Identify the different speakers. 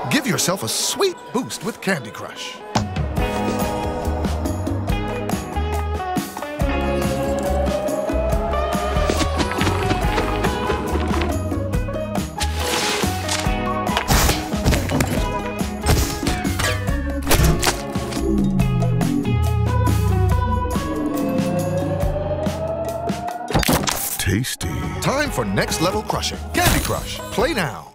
Speaker 1: Give yourself a sweet boost with Candy Crush.
Speaker 2: Tasty.
Speaker 1: Time for next level crushing. Candy Crush. Play now.